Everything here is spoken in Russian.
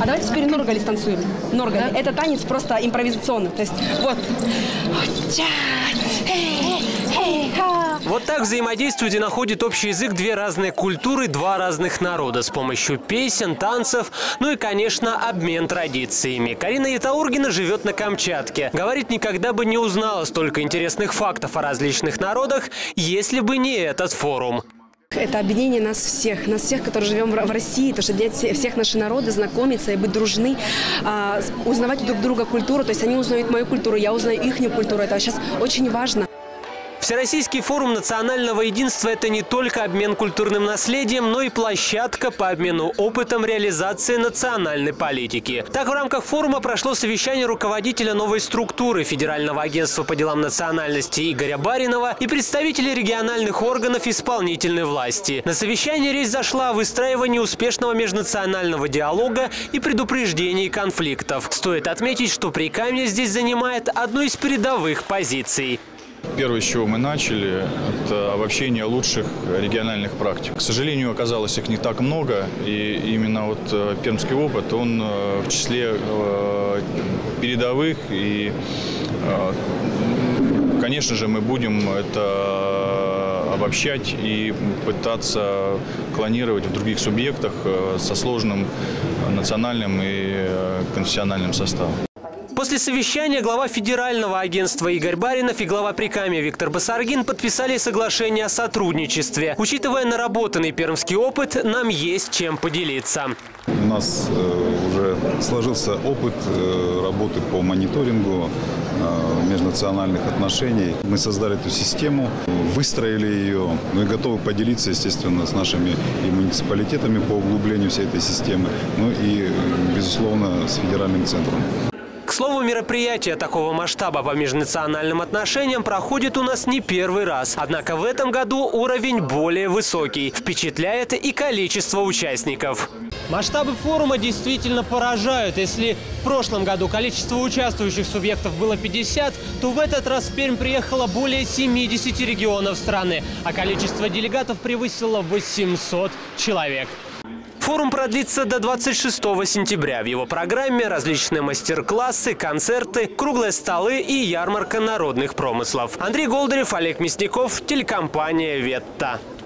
А давайте теперь норгали станцуем. Норгали. Да? Это танец просто импровизационный. То есть вот. Вот так взаимодействуют и находят общий язык две разные культуры, два разных народа с помощью песен, танцев, ну и, конечно, обмен традициями. Карина Ятаургина живет на Камчатке. Говорит, никогда бы не узнала столько интересных фактов о различных народах, если бы не этот форум. Это объединение нас всех, которые живем в России, то, что объединять всех наши народы, знакомиться и быть дружны, узнавать друг друга культуру. То есть они узнают мою культуру, я узнаю их культуру. Это сейчас очень важно. Всероссийский форум национального единства – это не только обмен культурным наследием, но и площадка по обмену опытом реализации национальной политики. Так, в рамках форума прошло совещание руководителя новой структуры Федерального агентства по делам национальности Игоря Баринова и представителей региональных органов исполнительной власти. На совещании речь зашла о выстраивании успешного межнационального диалога и предупреждении конфликтов. Стоит отметить, что Прикамье здесь занимает одну из передовых позиций. Первое, с чего мы начали, это обобщение лучших региональных практик. К сожалению, оказалось их не так много, и именно вот пермский опыт, он в числе передовых, и, конечно же, мы будем это обобщать и пытаться клонировать в других субъектах со сложным национальным и конфессиональным составом. После совещания глава Федерального агентства Игорь Баринов и глава Прикамья Виктор Басаргин подписали соглашение о сотрудничестве. Учитывая наработанный пермский опыт, нам есть чем поделиться. У нас уже сложился опыт работы по мониторингу межнациональных отношений. Мы создали эту систему, выстроили ее, мы готовы поделиться, естественно, с нашими и муниципалитетами по углублению всей этой системы, ну и, безусловно, с федеральным центром. К слову, мероприятие такого масштаба по межнациональным отношениям проходит у нас не первый раз. Однако в этом году уровень более высокий. Впечатляет и количество участников. Масштабы форума действительно поражают. Если в прошлом году количество участвующих субъектов было 50, то в этот раз в Пермь приехало более 70 регионов страны, а количество делегатов превысило 800 человек. Форум продлится до 26 сентября. В его программе различные мастер-классы, концерты, круглые столы и ярмарка народных промыслов. Андрей Голдарев, Олег Мясников, телекомпания «Ветта».